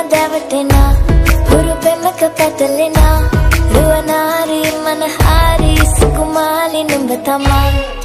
දැවටෙනා හුරු පෙමක පැටලෙනා රුවනාරි මනහාරි සුකුමාලි නුඹ තමා